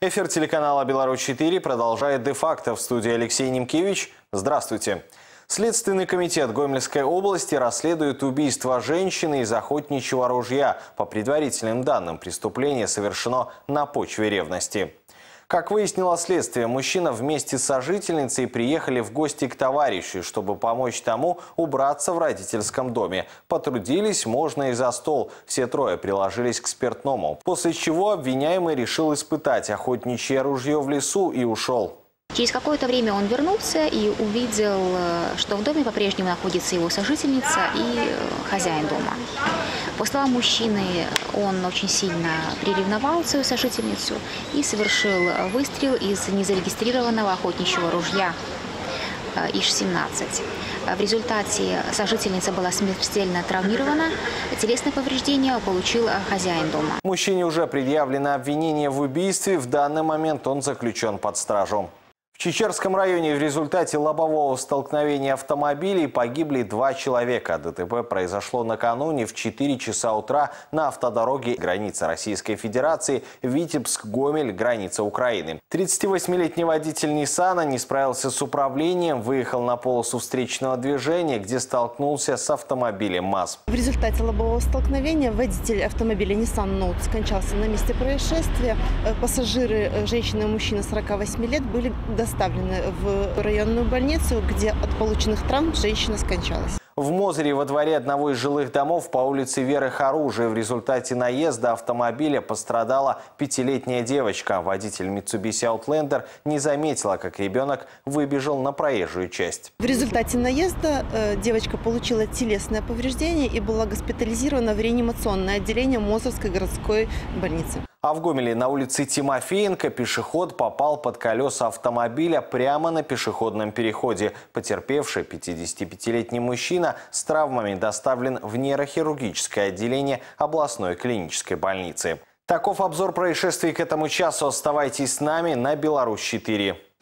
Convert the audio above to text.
Эфир телеканала «Беларусь-4» продолжает де-факто. В студии Алексей Немкевич. Здравствуйте. Следственный комитет Гомельской области расследует убийство женщины из охотничьего ружья. По предварительным данным, преступление совершено на почве ревности. Как выяснило следствие, мужчина вместе с сожительницей приехали в гости к товарищу, чтобы помочь тому убраться в родительском доме. Потрудились можно и за стол. Все трое приложились к спиртному. После чего обвиняемый решил испытать охотничье ружье в лесу и ушел. Через какое-то время он вернулся и увидел, что в доме по-прежнему находится его сожительница и хозяин дома. По словам мужчины, он очень сильно приревновал свою сожительницу и совершил выстрел из незарегистрированного охотничьего ружья ИШ-17. В результате сожительница была смертельно травмирована. Телесное повреждение получил хозяин дома. Мужчине уже предъявлено обвинение в убийстве. В данный момент он заключен под стражу. В Чечерском районе в результате лобового столкновения автомобилей погибли 2 человека. ДТП произошло накануне в 4 часа утра на автодороге граница Российской Федерации, Витебск-Гомель, граница Украины. 38-летний водитель Ниссана не справился с управлением, выехал на полосу встречного движения, где столкнулся с автомобилем МАЗ. В результате лобового столкновения водитель автомобиля Nissan Note скончался на месте происшествия. Пассажиры, женщина и мужчина 48 лет, были доставлены в районную больницу, где от полученных травм женщина скончалась. В Мозыре во дворе одного из жилых домов по улице Веры Харужи в результате наезда автомобиля пострадала 5-летняя девочка. Водитель Mitsubishi Outlander не заметила, как ребенок выбежал на проезжую часть. В результате наезда девочка получила телесное повреждение и была госпитализирована в реанимационное отделение Мозырской городской больницы. А в Гомеле на улице Тимофеенко пешеход попал под колеса автомобиля прямо на пешеходном переходе. Потерпевший 55-летний мужчина с травмами доставлен в нейрохирургическое отделение областной клинической больницы. Таков обзор происшествий к этому часу. Оставайтесь с нами на Беларусь-4.